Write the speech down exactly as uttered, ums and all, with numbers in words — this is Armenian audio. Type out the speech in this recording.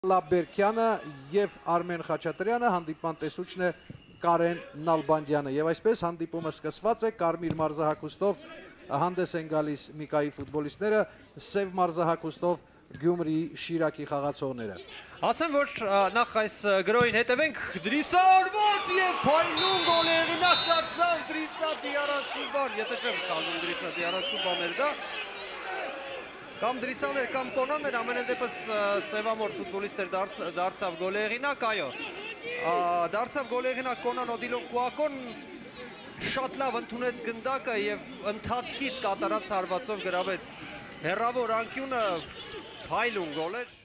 Լաբերքյանը եւ Արմեն Խաչատրյանը, հանդիպման տեսուչն է Կարեն Նալբանդյանը եւ այսպես հանդիպումը սկսված է կարմիր մարզահագուստով հանդես են գալիս Միկայի ֆուտբոլիստները, սև մարզահագուստով Գյումրիի Շիրակի խաղացողները։ Ասեմ, որ նախ այս գրոյին հետևենք Դրիսարվոց եւ փայլուն գոլերինակ դարձավ Դրիսա Դիարասուբան, եթե չեմ սխալվում Դրիսա Դիարասուբան էր դա։ Կամ Դրիսաներ կամ Կոնաներ, ամենայն դեպս սևամոր ֆուտբոլիստ էր դարձավ գոլերինակ, այո։ Դարձավ գոլերինակ Կոնան Օդիլոն Կուակոն շատ լավ ընդունեց գնդակը եւ ընթացքից կատարած հարվածով գրավեց հերավոր անկյունը, փայլուն գոլ էր։